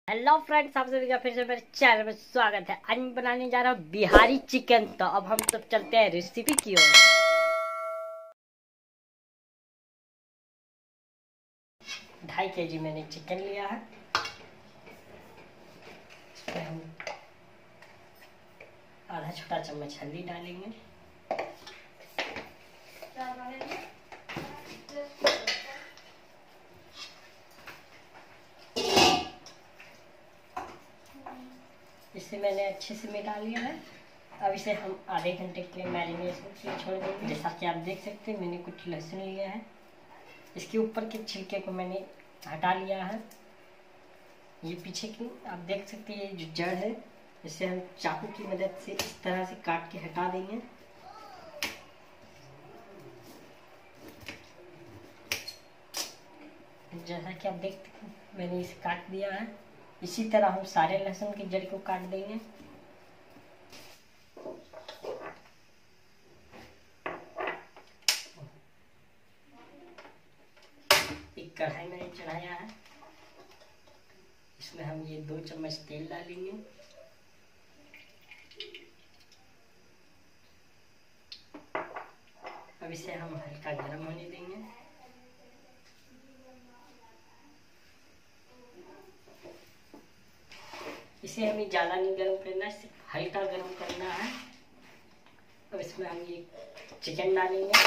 Hello friends, आप सभी का फिर से मेरे चैनल में स्वागत है। आज मैं बनाने जा रहा हूँ बिहारी चिकन। तो अब हम सब चलते हैं रेसिपी की ओर। 2.5 kg मैंने चिकन लिया है। इसमें हम आधा छोटा चम्मच हल्दी डालेंगे। इसे मैंने अच्छे से मिला लिया है। अब इसे हम आधे घंटे के लिए मैरिनेशन के लिए छोड़ देंगे। जैसा कि आप देख सकते हैं, मैंने कुछ लहसुन लिया है। इसके ऊपर के छिलके को मैंने हटा लिया है। ये पीछे की आप देख सकते हैं, ये जो जड़ है इसे हम चाकू की मदद से इस तरह से काट के हटा देंगे। जैसा कि आप देख सकते हैं, मैंने इसे काट दिया है। इसी तरह हम सारे लहसुन की जड़ को काट देंगे। एक कढ़ाई मैंने चढ़ाया है। इसमें हम ये 2 चम्मच तेल डालेंगे। अब इसे हम हल्का गर्म होने देंगे। इसे हमें ज़्यादा नहीं गर्म करना, सिर्फ हल्का गर्म करना है। अब इसमें हम ये चिकन डालेंगे।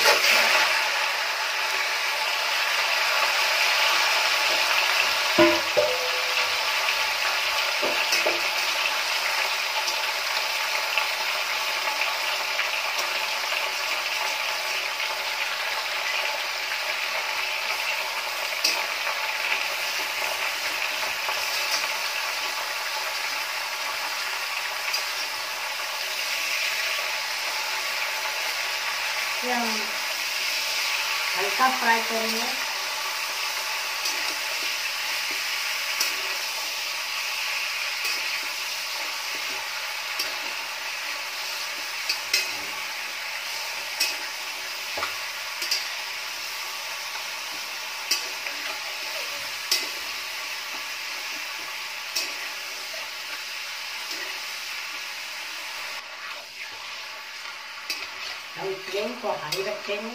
इसे हम हल्का फ्राई करेंगे। हम फ्लेम को हाई रखेंगे।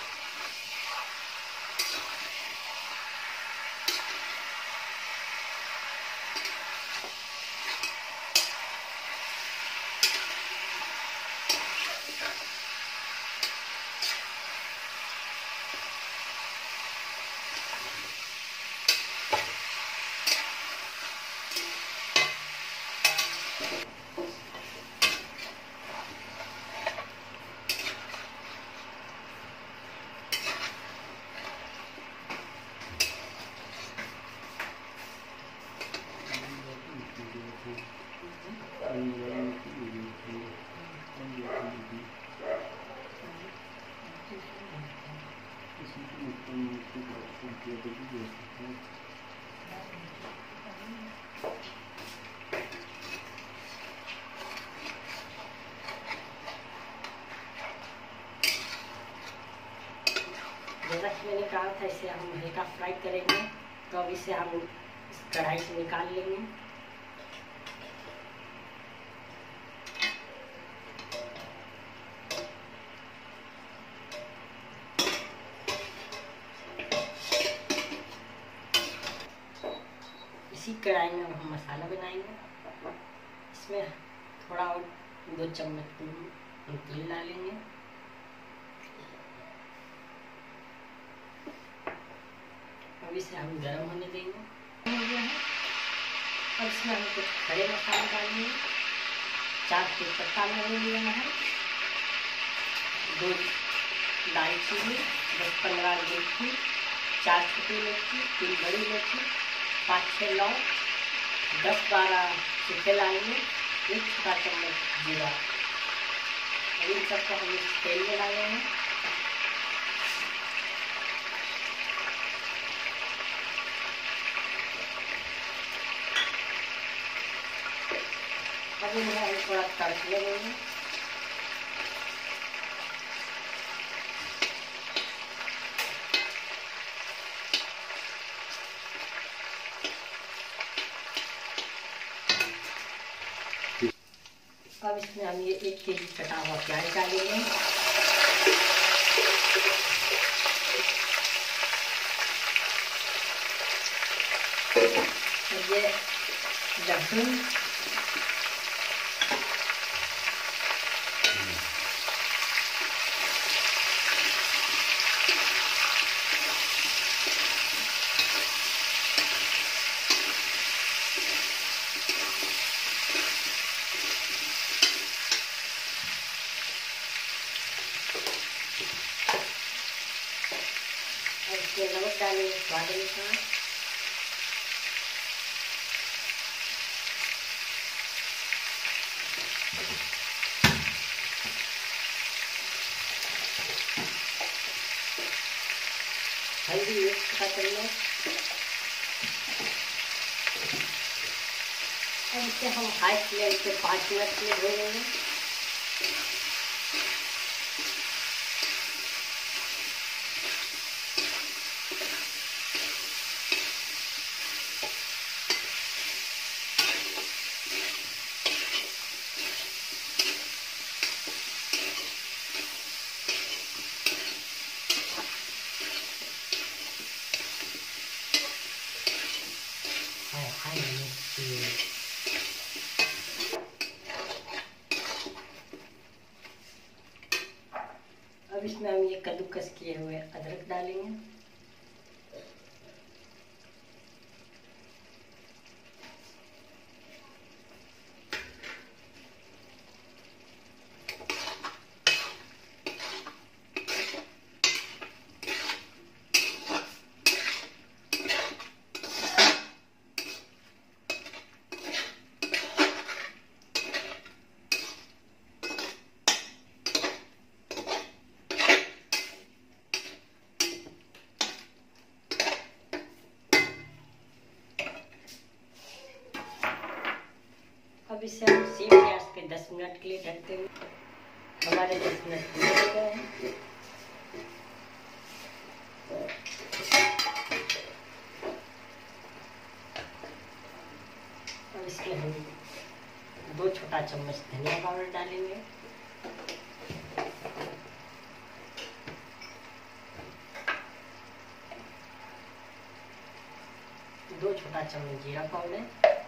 जैसा कि मैंने कहा था, इसे हम हल्का फ्राई करेंगे। तो अब इसे हम इस कढ़ाई से निकाल लेंगे। इसी कढ़ाई में हम मसाला बनाएंगे। इसमें थोड़ा और 2 चम्मच हम तेल डालेंगे। अब इसे हम गर्म होने देंगे। हो गया है। अब इसमें हम कुछ खड़े मसाले डालेंगे। 4 तेजपत्ता मैंने लिया है, 2 दालचीनी, 10-15 इलायची, 4 छोटी इलायची, 3 बड़ी इलायची, 5-6 लौंग, 10-12 सूखे लाल मिर्च, 1 छोटा चम्मच जीरा। इन सबको हम इस तेल में डालेंगे। अभी हम थोड़ा तड़कने देंगे। अब इसमें हम ये 1 केजी कटा हुआ प्याज डालेंगे। और ये लहसुन, और इसमें नमक डालेंगे स्वाद अनुसार। हल्दी मिक्स कर लेंगे। और इसे हम हाई फ्लेम पे 5 मिनट के लिए भूनेंगे। अब इसमें हम ये कद्दूकस किए हुए अदरक डालेंगे। अब इसे हम सेम गैस पे 10 मिनट के लिए ढक देंगे। हमारे 10 मिनट पूरे हो गए हैं। और इसमें हम 2 छोटा चम्मच धनिया पाउडर डालेंगे। दो छोटा चम्मच जीरा पाउडर।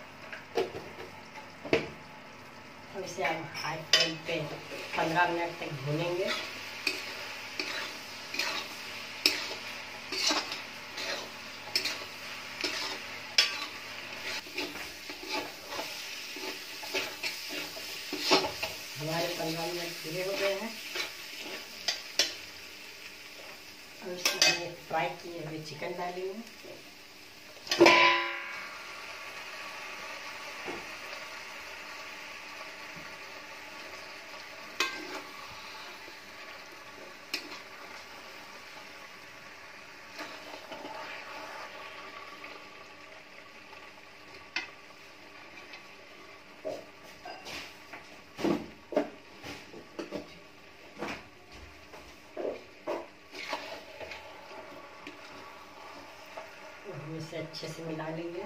और इसे हम हाई फ्लेम पे 15 मिनट तक भूनेंगे। हमारे 15 मिनट पूरे हो गए हैं। और इसमें हमने फ्राई किए हुए चिकन डालेंगे। हम इसे अच्छे से मिला लेंगे।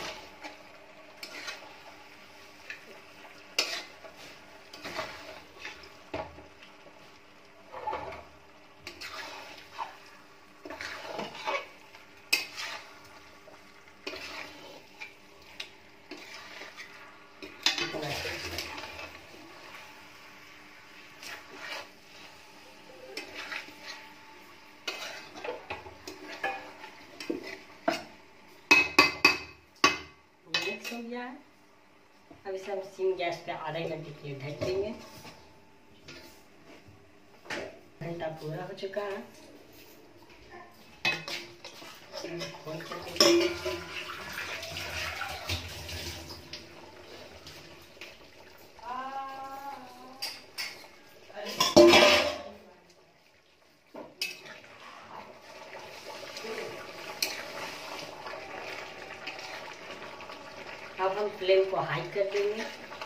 हो गया है। अब इसे हम सिम गैस पे आधे घंटे के लिए ढक देंगे। घंटा पूरा हो चुका है। खोल कर अब हम फ्लेम को हाई कर देंगे।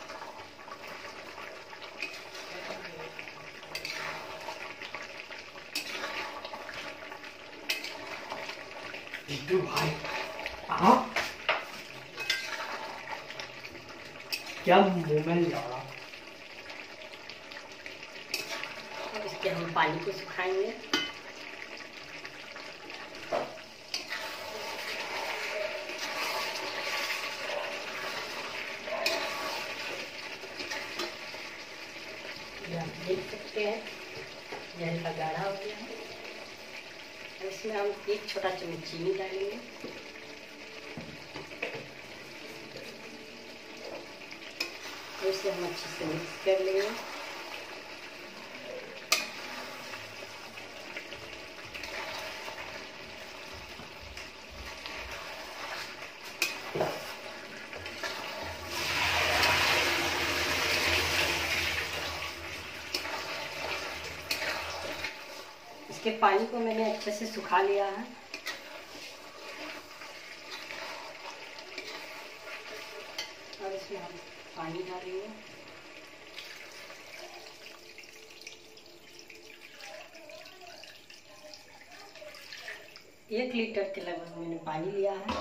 भाई आप क्या मुंह में डाला? इसके हम पानी को सुखाएंगे। आप देख सकते हैं ये हल्का गाढ़ा हो गया है। इसमें हम 1 छोटा चम्मच चीनी डालेंगे। और इसे हम अच्छे से मिक्स कर लेंगे। इसके पानी को मैंने अच्छे से सुखा लिया है। और इसमें हम पानी डालेंगे। एक लीटर के लगभग मैंने पानी लिया है।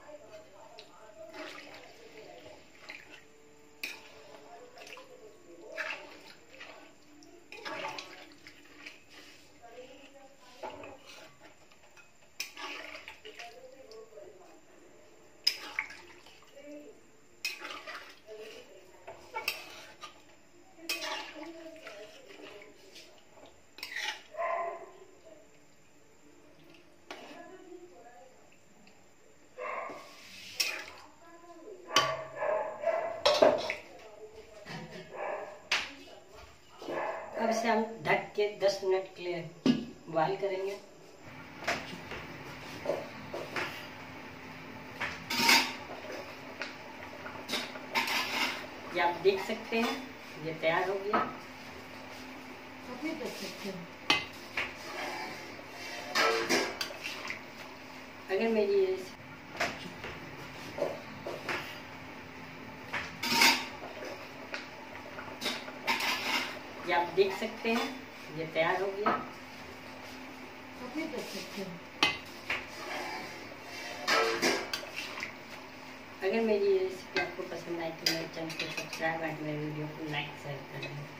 अब इसे हम ढक के 10 मिनट के लिए बॉईल करेंगे। ये आप देख सकते हैं ये तैयार हो गया। देख सकते हैं अगर मेरी ये आप देख सकते हैं ये तैयार हो गया। देख सकते हैं अगर मेरी ये रेसिपी आपको पसंद आई तो मेरे चैनल को सब्सक्राइब और मेरे वीडियो को लाइक शेयर करें।